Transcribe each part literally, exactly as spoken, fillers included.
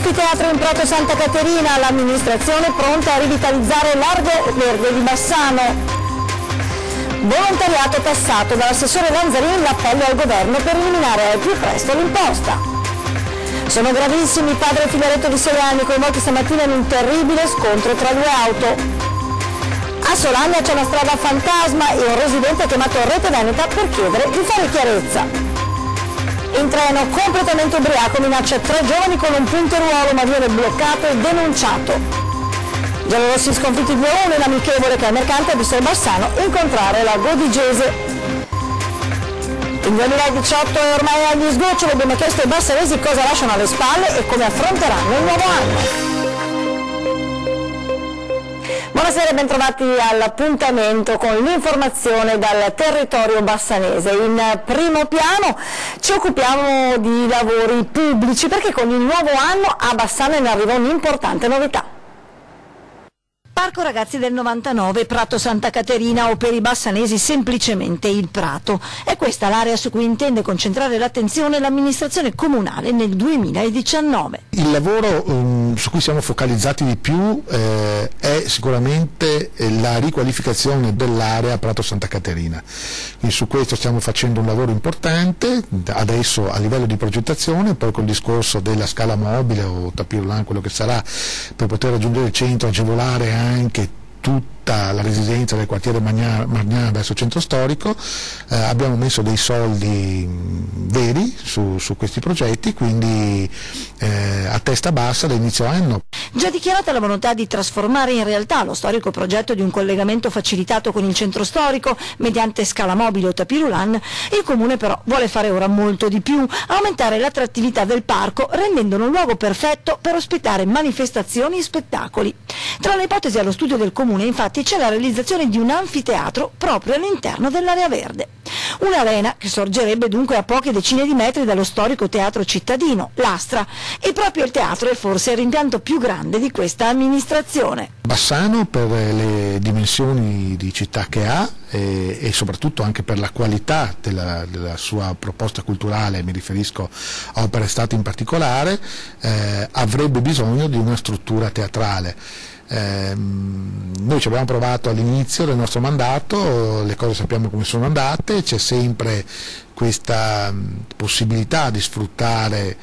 Anfiteatro in Prato Santa Caterina, l'amministrazione pronta a rivitalizzare Largo Verde di Bassano. Volontariato tassato dall'assessore Lanzarini, l'appello al governo per eliminare al più presto l'imposta. Sono gravissimi padre e figlioletto di sei anni coinvolti stamattina in un terribile scontro tra due auto. A Solagna c'è una strada fantasma e un residente ha chiamato Rete Veneta per chiedere di fare chiarezza. In treno completamente ubriaco minaccia tre giovani con un punteruolo, ma viene bloccato e denunciato. Giallorossi sconfitti due a uno in amichevole che al mercante ha visto il Bassano incontrare la Godigese. Il duemiladiciotto è ormai agli sgoccioli, abbiamo chiesto ai bassanesi cosa lasciano alle spalle e come affronteranno il nuovo anno. Buonasera e bentrovati all'appuntamento con l'informazione dal territorio bassanese. In primo piano ci occupiamo di lavori pubblici perché con il nuovo anno a Bassano ne arriva un'importante novità. Parco Ragazzi del novantanove, Prato Santa Caterina o per i bassanesi semplicemente il Prato. È questa l'area su cui intende concentrare l'attenzione l'amministrazione comunale nel duemiladiciannove. Il lavoro um, su cui siamo focalizzati di più eh, è sicuramente la riqualificazione dell'area Prato Santa Caterina. Quindi su questo stiamo facendo un lavoro importante, adesso a livello di progettazione, poi col discorso della scala mobile o tapirulan, quello che sarà, per poter raggiungere il centro, agevolare anche anche tutta la residenza del quartiere Margnana verso il centro storico. Eh, abbiamo messo dei soldi mh, veri su, su questi progetti, quindi eh, a testa bassa da inizio anno. Già dichiarata la volontà di trasformare in realtà lo storico progetto di un collegamento facilitato con il centro storico mediante scala mobile o tapirulan, il Comune però vuole fare ora molto di più, aumentare l'attrattività del parco rendendolo un luogo perfetto per ospitare manifestazioni e spettacoli. Tra le ipotesi allo studio del Comune infatti c'è la realizzazione di un anfiteatro proprio all'interno dell'area verde. Un'arena che sorgerebbe dunque a poche decine di metri dallo storico teatro cittadino, l'Astra, e proprio il teatro è forse il rimpianto più grande di questa amministrazione. Bassano, per le dimensioni di città che ha e, e soprattutto anche per la qualità della, della sua proposta culturale, mi riferisco a opere d'estate in particolare, eh, avrebbe bisogno di una struttura teatrale. Eh, noi ci abbiamo provato all'inizio del nostro mandato, le cose sappiamo come sono andate, c'è sempre questa mh, possibilità di sfruttare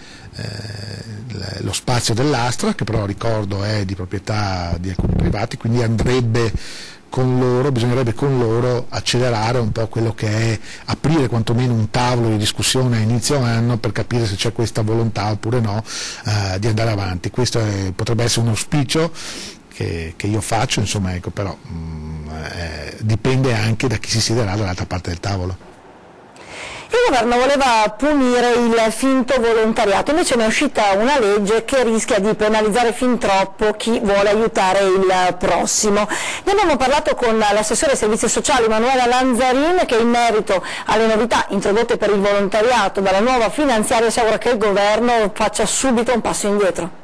eh, lo spazio dell'Astra, che però ricordo è di proprietà di alcuni privati, quindi andrebbe con loro, bisognerebbe con loro accelerare un po' quello che è, aprire quantomeno un tavolo di discussione a inizio anno per capire se c'è questa volontà oppure no eh, di andare avanti. Questo è, potrebbe essere un auspicio Che, che io faccio, insomma, ecco, però mh, eh, dipende anche da chi si siederà dall'altra parte del tavolo. Il governo voleva punire il finto volontariato, invece ne è uscita una legge che rischia di penalizzare fin troppo chi vuole aiutare il prossimo. Ne abbiamo parlato con l'assessore ai servizi sociali Manuela Lanzarin, che in merito alle novità introdotte per il volontariato dalla nuova finanziaria si augura che il governo faccia subito un passo indietro.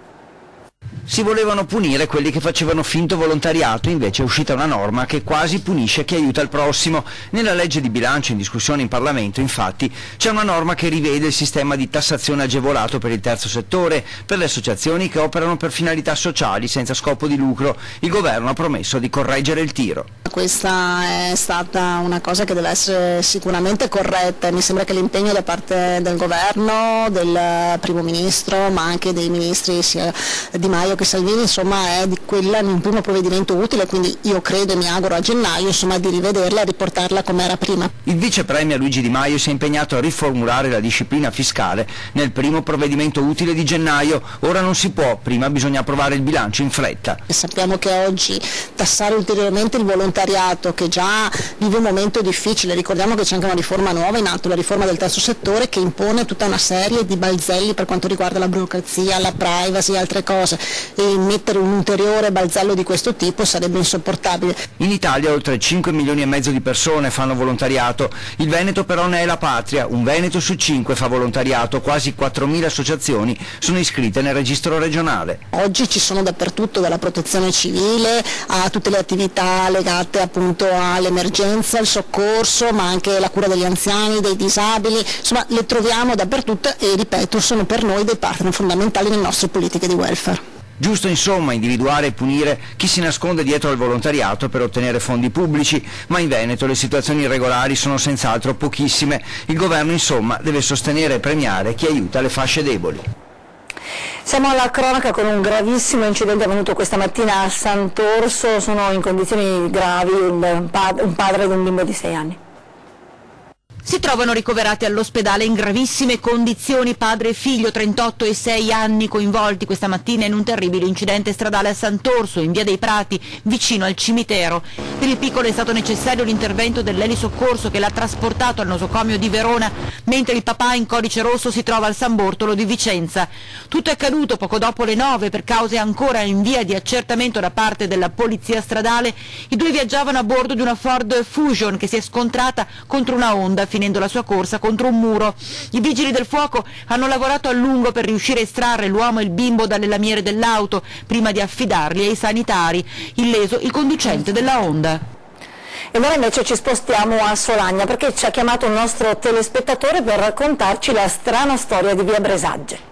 Si volevano punire quelli che facevano finto volontariato, invece è uscita una norma che quasi punisce chi aiuta il prossimo. Nella legge di bilancio in discussione in Parlamento, infatti, c'è una norma che rivede il sistema di tassazione agevolato per il terzo settore, per le associazioni che operano per finalità sociali senza scopo di lucro. Il governo ha promesso di correggere il tiro. Questa è stata una cosa che deve essere sicuramente corretta e mi sembra che l'impegno da parte del governo, del primo ministro, ma anche dei ministri sia Di Maio che Salvini, insomma, è di quella in un primo provvedimento utile, quindi io credo e mi auguro a gennaio, insomma, di rivederla e riportarla come era prima. Il vice premier Luigi Di Maio si è impegnato a riformulare la disciplina fiscale nel primo provvedimento utile di gennaio. Ora non si può, prima bisogna approvare il bilancio in fretta. E sappiamo che oggi tassare ulteriormente il volontariato, che già vive un momento difficile, ricordiamo che c'è anche una riforma nuova in atto, la riforma del terzo settore, che impone tutta una serie di balzelli per quanto riguarda la burocrazia, la privacy e altre cose. e mettere un ulteriore balzello di questo tipo sarebbe insopportabile. In Italia oltre cinque milioni e mezzo di persone fanno volontariato, il Veneto però ne è la patria, un Veneto su cinque fa volontariato, quasi quattromila associazioni sono iscritte nel registro regionale. Oggi ci sono dappertutto, dalla protezione civile a tutte le attività legate appunto all'emergenza, al soccorso, ma anche la cura degli anziani, dei disabili, insomma le troviamo dappertutto e ripeto sono per noi dei partner fondamentali nelle nostre politiche di welfare. Giusto insomma individuare e punire chi si nasconde dietro al volontariato per ottenere fondi pubblici, ma in Veneto le situazioni irregolari sono senz'altro pochissime. Il governo insomma deve sostenere e premiare chi aiuta le fasce deboli. Siamo alla cronaca con un gravissimo incidente avvenuto questa mattina a Sant'Orso, sono in condizioni gravi un padre ed un bimbo di sei anni. Si trovano ricoverati all'ospedale in gravissime condizioni padre e figlio, trentotto e sei anni, coinvolti questa mattina in un terribile incidente stradale a Sant'Orso, in via dei Prati, vicino al cimitero. Per il piccolo è stato necessario l'intervento dell'elisoccorso che l'ha trasportato al nosocomio di Verona, mentre il papà in codice rosso si trova al San Bortolo di Vicenza. Tutto è accaduto poco dopo le nove per cause ancora in via di accertamento da parte della polizia stradale. I due viaggiavano a bordo di una Ford Fusion che si è scontrata contro una Honda, finendo la sua corsa contro un muro. I vigili del fuoco hanno lavorato a lungo per riuscire a estrarre l'uomo e il bimbo dalle lamiere dell'auto prima di affidarli ai sanitari, illeso il conducente della Honda. E ora invece ci spostiamo a Solagna perché ci ha chiamato un nostro telespettatore per raccontarci la strana storia di via Bresagge.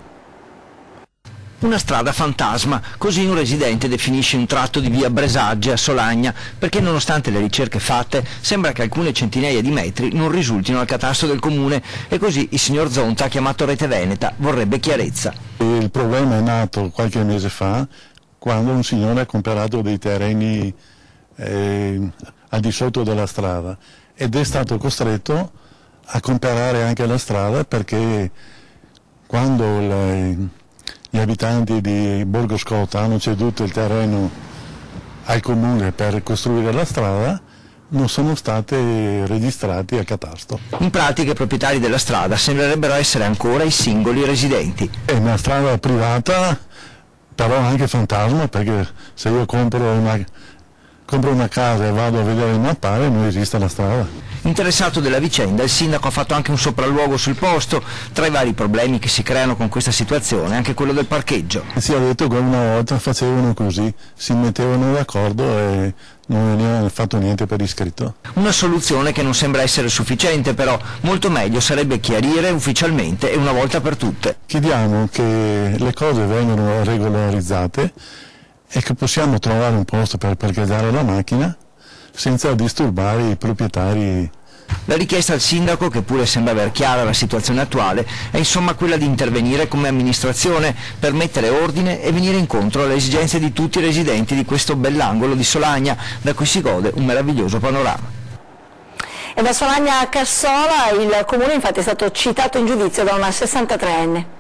Una strada fantasma, così un residente definisce un tratto di via Bresagge a Solagna, perché nonostante le ricerche fatte sembra che alcune centinaia di metri non risultino al catasto del comune e così il signor Zonta ha chiamato Rete Veneta, vorrebbe chiarezza. Il problema è nato qualche mese fa quando un signore ha comprato dei terreni eh, al di sotto della strada ed è stato costretto a comprare anche la strada perché quando la, gli abitanti di Borgo Scotta hanno ceduto il terreno al comune per costruire la strada, non sono state registrati al catasto. In pratica i proprietari della strada sembrerebbero essere ancora i singoli residenti. È una strada privata, però anche fantasma, perché se io compro una, compro una casa e vado a vedere il mappare non esiste la strada. Interessato della vicenda, il sindaco ha fatto anche un sopralluogo sul posto. Tra i vari problemi che si creano con questa situazione anche quello del parcheggio. Si è detto che una volta facevano così, si mettevano d'accordo e non veniva fatto niente per iscritto. Una soluzione che non sembra essere sufficiente, però molto meglio sarebbe chiarire ufficialmente e una volta per tutte. Chiediamo che le cose vengano regolarizzate e che possiamo trovare un posto per parcheggiare la macchina senza disturbare i proprietari. La richiesta al sindaco, che pure sembra aver chiara la situazione attuale, è insomma quella di intervenire come amministrazione per mettere ordine e venire incontro alle esigenze di tutti i residenti di questo bell'angolo di Solagna, da cui si gode un meraviglioso panorama. E da Solagna a Cassola il comune infatti è stato citato in giudizio da una sessantatreenne.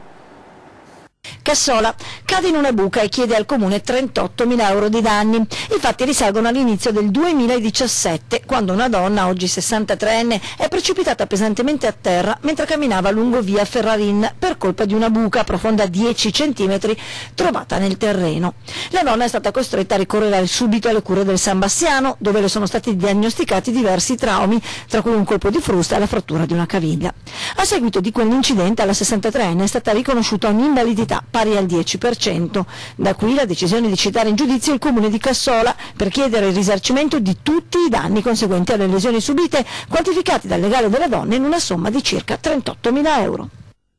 Cassola cade in una buca e chiede al comune trentottomila euro di danni. I fatti risalgono all'inizio del duemiladiciassette, quando una donna, oggi sessantatreenne, è precipitata pesantemente a terra mentre camminava lungo via Ferrarin per colpa di una buca profonda dieci centimetri trovata nel terreno. La donna è stata costretta a ricorrere subito alle cure del San Bassiano, dove le sono stati diagnosticati diversi traumi, tra cui un colpo di frusta e la frattura di una caviglia. A seguito di quell'incidente alla sessantatreenne è stata riconosciuta un'invalidità pari al dieci per cento. Da qui la decisione di citare in giudizio il comune di Cassola per chiedere il risarcimento di tutti i danni conseguenti alle lesioni subite, quantificati dal legale della donna in una somma di circa trentottomila euro.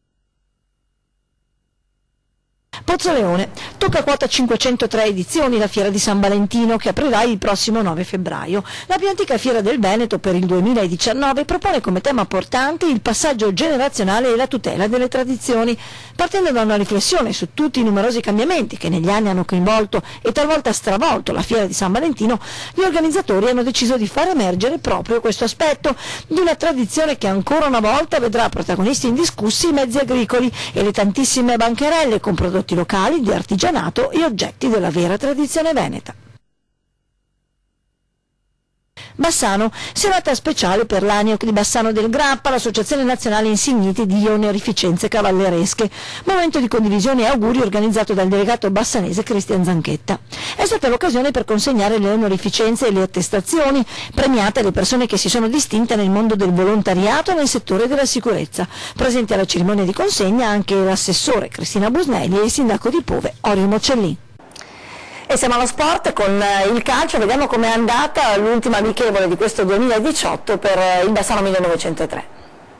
Pozzoleone. Tocca quota cinquecentotre edizioni la fiera di San Valentino, che aprirà il prossimo nove febbraio. La più antica fiera del Veneto per il duemiladiciannove propone come tema portante il passaggio generazionale e la tutela delle tradizioni. Partendo da una riflessione su tutti i numerosi cambiamenti che negli anni hanno coinvolto e talvolta stravolto la fiera di San Valentino, gli organizzatori hanno deciso di far emergere proprio questo aspetto di una tradizione che ancora una volta vedrà protagonisti indiscussi i mezzi agricoli e le tantissime bancherelle con prodotti locali, di artigianato e oggetti della vera tradizione veneta. Bassano, serata speciale per l'A N I O C di Bassano del Grappa, l'Associazione Nazionale Insigniti di Onorificenze Cavalleresche. Momento di condivisione e auguri organizzato dal delegato bassanese Cristian Zanchetta. È stata l'occasione per consegnare le onorificenze e le attestazioni, premiate le persone che si sono distinte nel mondo del volontariato e nel settore della sicurezza. Presenti alla cerimonia di consegna anche l'assessore Cristina Busnelli e il sindaco di Pove Orio Mocellin. E siamo allo sport con il calcio, vediamo com'è andata l'ultima amichevole di questo duemiladiciotto per il Bassano millenovecentotre.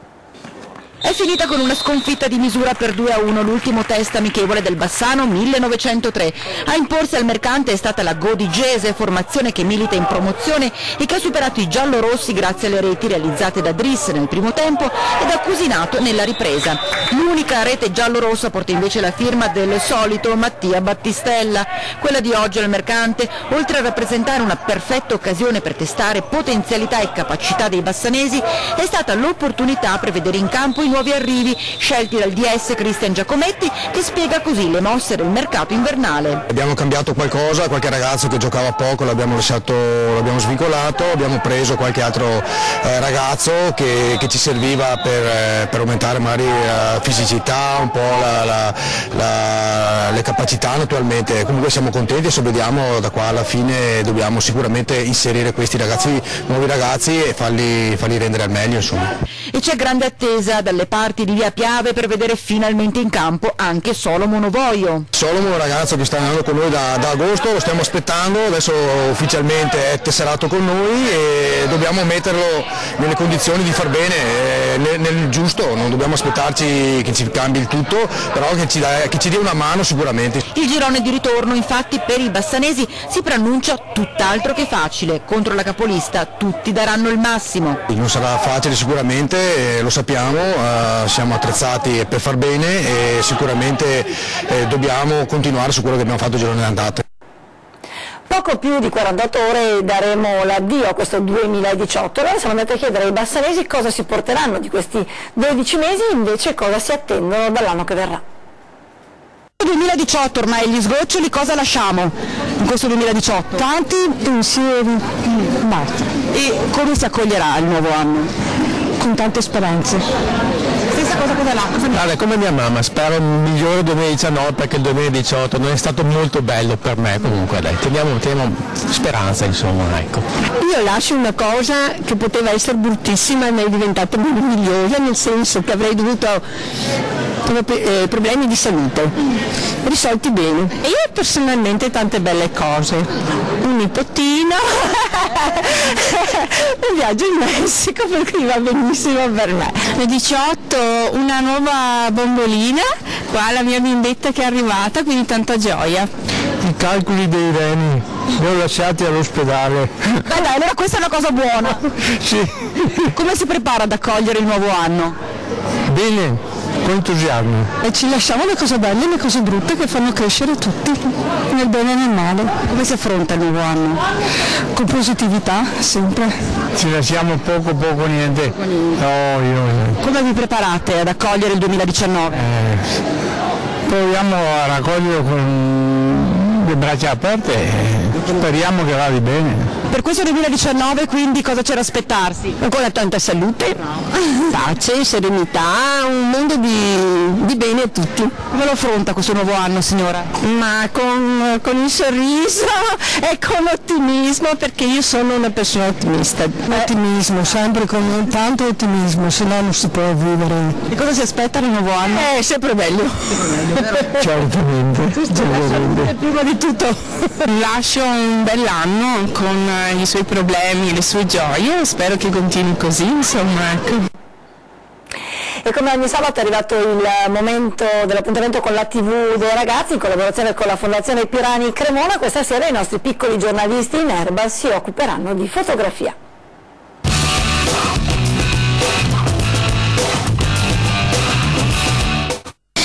È finita con una sconfitta di misura per due a uno, l'ultimo test amichevole del Bassano millenovecentotre. A imporsi al Mercante è stata la Godigese, formazione che milita in promozione e che ha superato i giallorossi grazie alle reti realizzate da Driss nel primo tempo e da Cusinato nella ripresa. L'unica rete giallorossa porta invece la firma del solito Mattia Battistella. Quella di oggi al Mercante, oltre a rappresentare una perfetta occasione per testare potenzialità e capacità dei bassanesi, è stata l'opportunità per vedere in campo i nuovi arrivi scelti dal D S Cristian Giacometti, che spiega così le mosse del mercato invernale. Abbiamo cambiato qualcosa, qualche ragazzo che giocava poco l'abbiamo lasciato, l'abbiamo svincolato, abbiamo preso qualche altro eh, ragazzo che, che ci serviva per, eh, per aumentare magari la fisicità, un po' la, la, la, le capacità naturalmente. Comunque siamo contenti e se vediamo da qua alla fine dobbiamo sicuramente inserire questi ragazzi, nuovi ragazzi e farli, farli rendere al meglio insomma. E c'è grande attesa dalle parti di Via Piave per vedere finalmente in campo anche Solomon Ovoio. Solomon è un ragazzo che sta andando con noi da, da agosto, lo stiamo aspettando, adesso ufficialmente è tesserato con noi e dobbiamo metterlo nelle condizioni di far bene, eh, nel, nel giusto, non dobbiamo aspettarci che ci cambi il tutto, però che ci, dà, che ci dia una mano sicuramente. Il girone di ritorno infatti per i bassanesi si preannuncia tutt'altro che facile, contro la capolista tutti daranno il massimo. Non sarà facile sicuramente, eh, lo sappiamo, eh, siamo attrezzati per far bene e sicuramente eh, dobbiamo continuare su quello che abbiamo fatto il girone d'andata. Poco più di quarantotto ore daremo l'addio a questo duemiladiciotto, allora siamo andati a chiedere ai bassanesi cosa si porteranno di questi dodici mesi e invece cosa si attendono dall'anno che verrà. duemiladiciotto ormai gli sgoccioli, cosa lasciamo in questo duemiladiciotto? Tanti pensieri, basta. E come si accoglierà il nuovo anno? Con tante speranze. Stessa cosa cosa là? Allora, come mia mamma, spero un migliore duemiladiciannove perché il duemiladiciotto non è stato molto bello per me comunque, dai, teniamo, teniamo speranza insomma, ecco. Io lascio una cosa che poteva essere bruttissima ma è diventata meravigliosa, nel senso che avrei dovuto eh, problemi di salute risolti bene. E io personalmente tante belle cose, un nipotino, un viaggio in Messico per cui va benissimo per me. Il diciotto una nuova bombolina, qua la mia bimbetta che è arrivata, quindi tanta gioia. I calcoli dei reni li ho lasciati all'ospedale. Beh dai, allora questa è una cosa buona. Sì. Come si prepara ad accogliere il nuovo anno? Bene, con entusiasmo. E ci lasciamo le cose belle e le cose brutte che fanno crescere tutti, nel bene e nel male. Come si affronta il nuovo anno? Con positività, sempre. Ci lasciamo poco, poco, niente. No, io... Come vi preparate ad accogliere il duemiladiciannove? Eh, proviamo a raccoglierlo con le braccia aperte e speriamo che vada bene. Per questo duemiladiciannove quindi cosa c'è da aspettarsi? Ancora tanta salute, pace, serenità, un mondo di, di bene a tutti. Come lo affronta questo nuovo anno, signora? Ma con, con il sorriso e con ottimismo, perché io sono una persona ottimista. Eh. Ottimismo, sempre con tanto ottimismo, se no non si può vivere. E cosa si aspetta nel nuovo anno? Eh, sempre meglio. Certamente. E prima di tutto lascio un bell'anno con i suoi problemi, le sue gioie, spero che continui così, insomma, ecco. E come ogni sabato è arrivato il momento dell'appuntamento con la tivù dei ragazzi, in collaborazione con la Fondazione Pirani Cremona. Questa sera i nostri piccoli giornalisti in erba si occuperanno di fotografia. Ciao a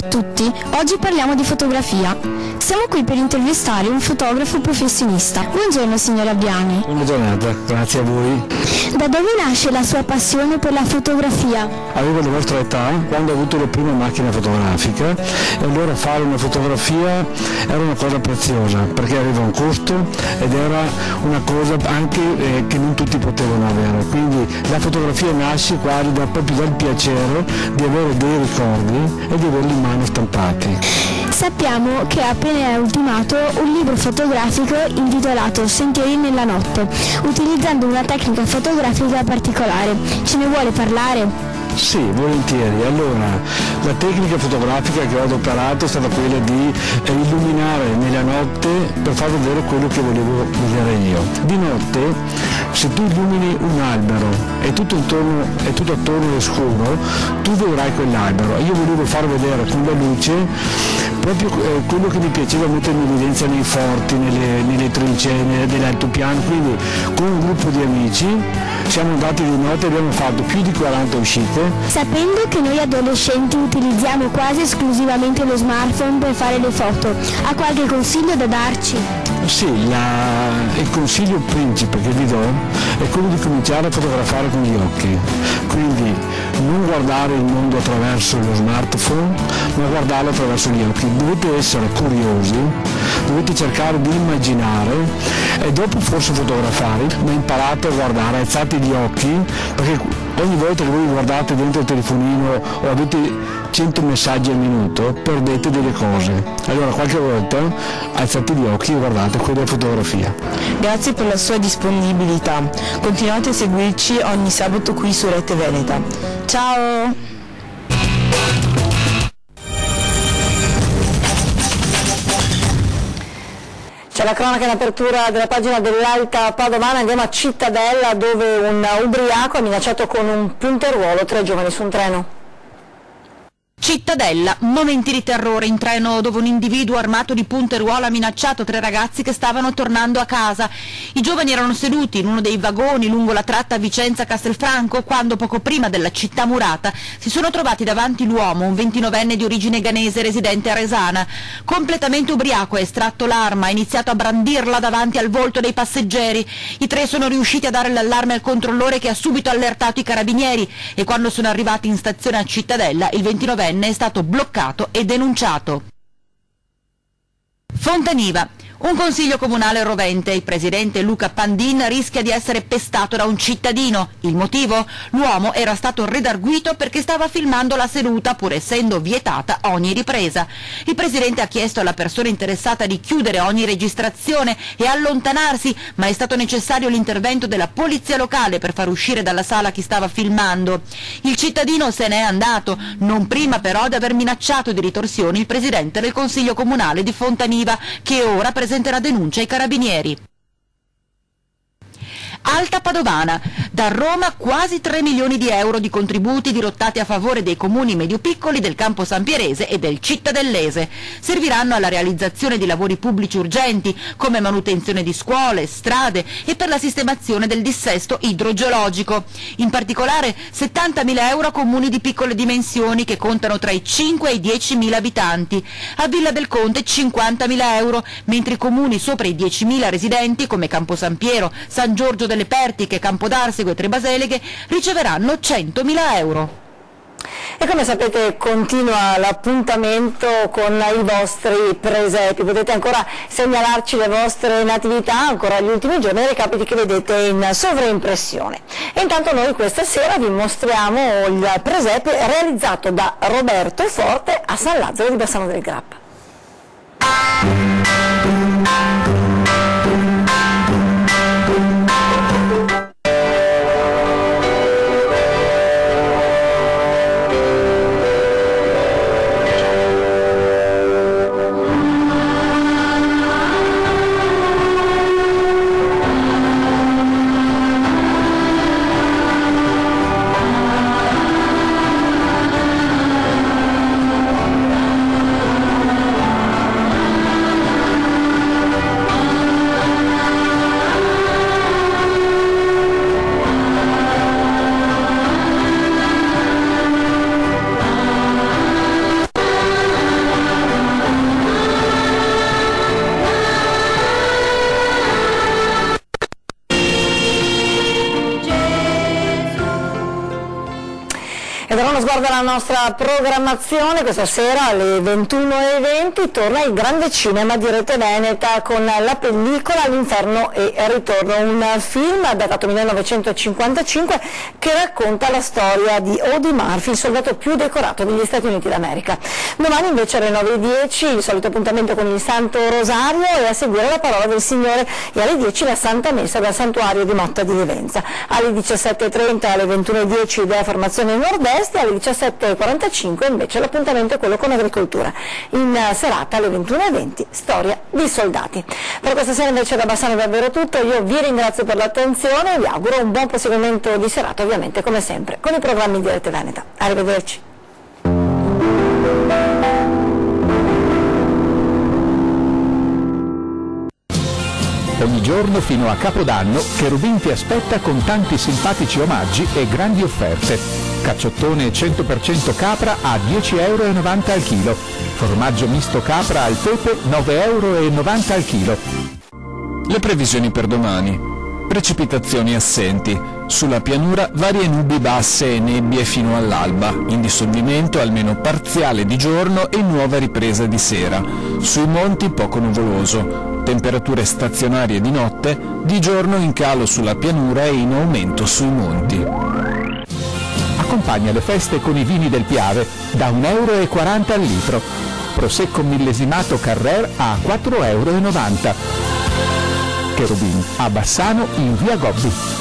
tutti, oggi parliamo di fotografia. Siamo qui per intervistare un fotografo professionista. Buongiorno signor Abbiani. Buona giornata, grazie a voi. Da dove nasce la sua passione per la fotografia? Avevo la vostra età quando ho avuto la prima macchina fotografica e allora fare una fotografia era una cosa preziosa perché aveva un costo ed era una cosa anche eh, che non tutti potevano avere. Quindi la fotografia nasce quasi da, proprio dal piacere di avere dei ricordi e di averli in mano stampati. Sappiamo che ha appena ultimato un libro fotografico intitolato Sentieri nella notte, utilizzando una tecnica fotografica particolare. Ce ne vuole parlare? Sì, volentieri. Allora, la tecnica fotografica che ho adoperato è stata quella di eh, illuminare nella notte per far vedere quello che volevo vedere io. Di notte, se tu illumini un albero e tutto intorno, e tutto attorno è scuro, tu vedrai quell'albero. Io volevo far vedere con la luce proprio eh, quello che mi piaceva mettere in evidenza nei forti, nelle, nelle trincee, nell'altopiano. Quindi con un gruppo di amici siamo andati di notte e abbiamo fatto più di quaranta uscite. Sapendo che noi adolescenti utilizziamo quasi esclusivamente lo smartphone per fare le foto, ha qualche consiglio da darci? Sì, la, il consiglio principe che vi do è quello di cominciare a fotografare con gli occhi, quindi non guardare il mondo attraverso lo smartphone, ma guardarlo attraverso gli occhi. Dovete essere curiosi, dovete cercare di immaginare e dopo forse fotografare, ma imparate a guardare, alzate gli occhi, perché ogni volta che voi guardate dentro il telefonino o avete cento messaggi al minuto, perdete delle cose. Allora qualche volta alzate gli occhi e guardate, quella è fotografia. Grazie per la sua disponibilità. Continuate a seguirci ogni sabato qui su Rete Veneta. Ciao! C'è la cronaca in apertura della pagina dell'Alta Padovana, andiamo a Cittadella dove un ubriaco ha minacciato con un punteruolo tre giovani su un treno. Cittadella, momenti di terrore in treno dove un individuo armato di punteruolo ha minacciato tre ragazzi che stavano tornando a casa. I giovani erano seduti in uno dei vagoni lungo la tratta Vicenza-Castelfranco quando poco prima della città murata si sono trovati davanti l'uomo, un ventinovenne di origine ghanese residente a Resana. Completamente ubriaco ha estratto l'arma, ha iniziato a brandirla davanti al volto dei passeggeri. I tre sono riusciti a dare l'allarme al controllore che ha subito allertato i carabinieri e quando sono arrivati in stazione a Cittadella il ventinovenne è stato bloccato e denunciato. Fontaniva. Un consiglio comunale rovente, il presidente Luca Pandin rischia di essere pestato da un cittadino. Il motivo? L'uomo era stato redarguito perché stava filmando la seduta pur essendo vietata ogni ripresa. Il presidente ha chiesto alla persona interessata di chiudere ogni registrazione e allontanarsi, ma è stato necessario l'intervento della polizia locale per far uscire dalla sala chi stava filmando. Il cittadino se n'è andato, non prima però di aver minacciato di ritorsioni il presidente del consiglio comunale di Fontaniva, che ora presenterà denuncia ai carabinieri. Alta Padovana. Da Roma quasi tre milioni di euro di contributi dirottati a favore dei comuni medio-piccoli del Campo Sampierese e del Cittadellese. Serviranno alla realizzazione di lavori pubblici urgenti, come manutenzione di scuole, strade e per la sistemazione del dissesto idrogeologico. In particolare settantamila euro a comuni di piccole dimensioni che contano tra i cinque e i diecimila abitanti. A Villa del Conte cinquantamila euro, mentre i comuni sopra i diecimila residenti, come Campo Sampiero, San Giorgio delle Pertiche, Campodarsego e Trebaseleghe, riceveranno centomila euro. E come sapete continua l'appuntamento con i vostri presepi, potete ancora segnalarci le vostre natività, ancora gli ultimi giorni, dei recapiti che vedete in sovraimpressione. E intanto noi questa sera vi mostriamo il presepe realizzato da Roberto Forte a San Lazzaro di Bassano del Grappa. darò uno sguardo alla nostra programmazione. Questa sera alle ventuno e venti torna il grande cinema di Rete Veneta con la pellicola L'inferno e ritorno, un film datato millenovecentocinquantacinque che racconta la storia di Audie Murphy, il soldato più decorato degli Stati Uniti d'America. Domani invece alle nove e dieci il solito appuntamento con il Santo Rosario e a seguire la parola del Signore, e alle dieci la Santa Messa dal Santuario di Motta di Livenza. Alle diciassette e trenta e alle ventuno e dieci della formazione Nord-Est, e alle diciassette e quarantacinque invece l'appuntamento è quello con agricoltura. In serata alle ventuno e venti storia di soldati. Per questa sera invece da Bassano è davvero tutto, io vi ringrazio per l'attenzione e vi auguro un buon proseguimento di serata, ovviamente come sempre con i programmi di Rete Veneta. Arrivederci. Ogni giorno fino a Capodanno Cherubin ti aspetta con tanti simpatici omaggi e grandi offerte. Cacciottone cento per cento capra a dieci euro e novanta al chilo. Formaggio misto capra al pepe nove euro e novanta al chilo. Le previsioni per domani. Precipitazioni assenti. Sulla pianura varie nubi basse e nebbie fino all'alba, in dissolvimento almeno parziale di giorno e nuova ripresa di sera. Sui monti poco nuvoloso. Temperature stazionarie di notte, di giorno in calo sulla pianura e in aumento sui monti. Accompagna le feste con i vini del Piave, da un euro e quaranta al litro. Prosecco millesimato Carrer a quattro euro e novanta. Cherubin, a Bassano in via Gobbi.